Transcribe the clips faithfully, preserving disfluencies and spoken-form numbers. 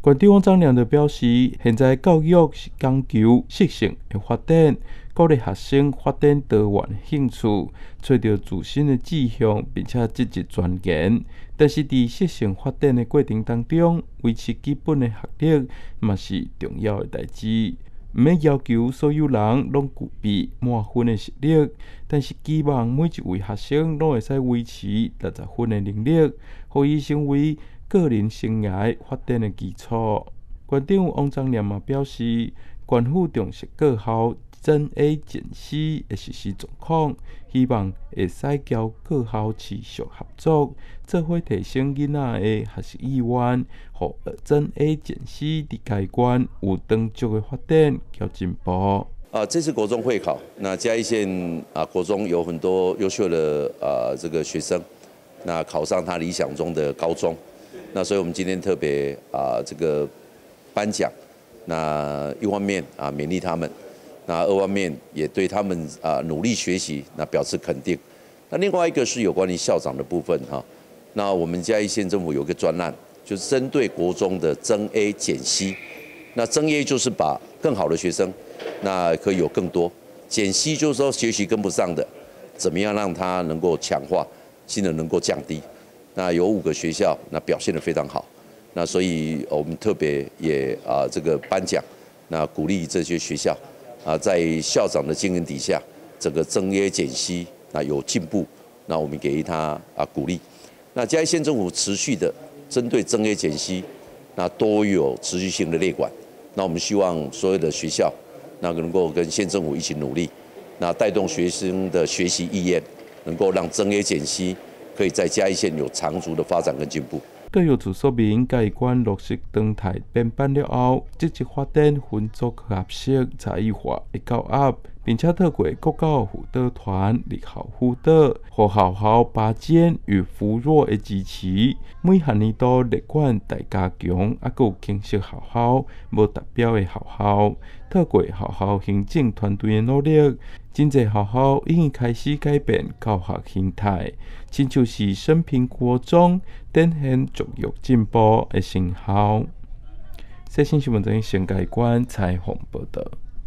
馆长王章良就表示，现在教育是讲求适性的发展，鼓励学生发展多元兴趣，找到自身的志向，并且积极钻研。但是，在适性发展的过程当中，维持基本的学历嘛是重要的代志。毋免要求所有人拢具备满分的实力，但是希望每一位学生拢会使维持六十分的能力，互伊成为个人生涯发展的基础。馆长王章良嘛表示，县府重视各校增 A 减 C 的实施状况，希望会使交各校持续合作，做伙提升囡仔的学习意愿，互增 A 减 C 伫该县有长足的发展和进步。 啊，这次国中会考，那嘉义县啊国中有很多优秀的啊这个学生，那考上他理想中的高中，那所以我们今天特别啊这个颁奖，那一方面啊勉励他们。那二方面也对他们啊努力学习那表示肯定。那另外一个是有关于校长的部分哈。那我们嘉义县政府有个专案，就是针对国中的增 A 减 C。那增 A 就是把更好的学生，那可以有更多；减 C 就是说学习跟不上的，怎么样让他能够强化，性能能够降低。那有五个学校那表现得非常好。那所以我们特别也啊这个颁奖，那鼓励这些学校。啊，在校长的经营底下，整个增 A 减 C 那有进步，那我们给予他啊鼓励。那嘉义县政府持续的针对增 A 减 C， 那都有持续性的列管。那我们希望所有的学校，那能够跟县政府一起努力，那带动学生的学习意愿，能够让增 A 减 C 可以在嘉义县有长足的发展跟进步。 教育处说明，嘉义县落实动态编班了后，积极发展分组合适差异化的教育，并且透过国教辅导团立校辅导，互校校拔尖与扶弱的支持。每学年度列管大加强，啊，佮有建设校校无达标的校校，透过校校行政团队的努力，真侪校校已经开始改变教学形态，亲像是升平国中，展现教育进步的成效。细新新闻中新界县采访报道。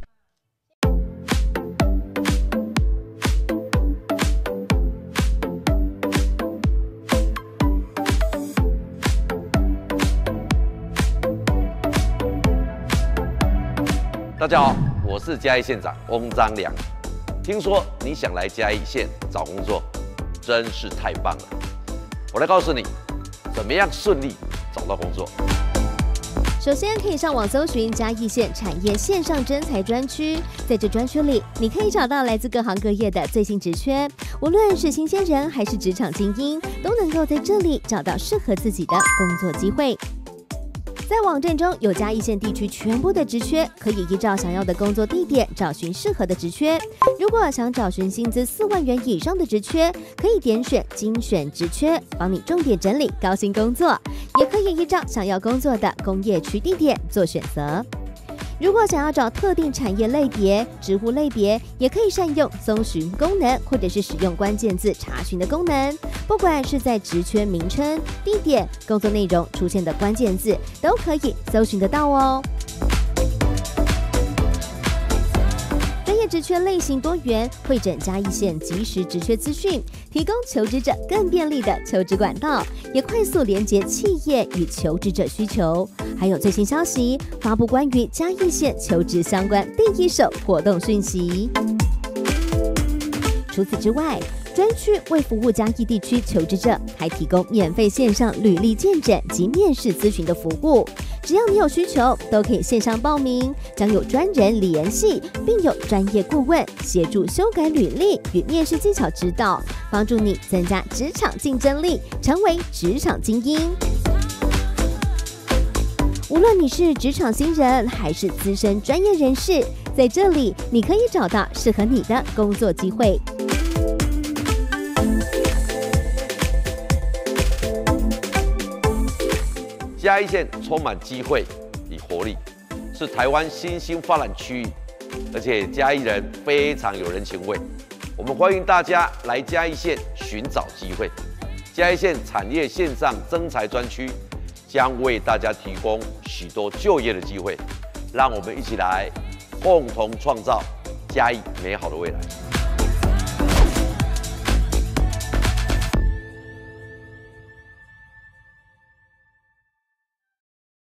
大家好，我是嘉义县长翁章良。听说你想来嘉义县找工作，真是太棒了！我来告诉你，怎么样顺利找到工作。 首先可以上网搜寻嘉义县产业线上征才专区，在这专区里，你可以找到来自各行各业的最新职缺，无论是新鲜人还是职场精英，都能够在这里找到适合自己的工作机会。在网站中有嘉义县地区全部的职缺，可以依照想要的工作地点找寻适合的职缺。如果想找寻薪资四万元以上的职缺，可以点选精选职缺，帮你重点整理高薪工作。也可以依照想要工作的工业区地点做选择。如果想要找特定产业类别、职务类别，也可以善用搜寻功能，或者是使用关键字查询的功能。不管是在职缺名称、地点、工作内容出现的关键字，都可以搜寻得到哦。专业职缺类型多元，汇整嘉义县即时职缺资讯，提供求职者更便利的求职管道，也快速连结企业与求职者需求。还有最新消息，发布关于嘉义县求职相关第一手活动讯息。除此之外，专区为服务嘉义地区求职者，还提供免费线上履历见诊及面试咨询的服务。只要你有需求，都可以线上报名，将有专人联系，并有专业顾问协助修改履历与面试技巧指导，帮助你增加职场竞争力，成为职场精英。无论你是职场新人还是资深专业人士，在这里你可以找到适合你的工作机会。 嘉义县充满机会与活力，是台湾新兴发展区域，而且嘉义人非常有人情味。我们欢迎大家来嘉义县寻找机会。嘉义县产业线上征才专区将为大家提供许多就业的机会，让我们一起来共同创造嘉义美好的未来。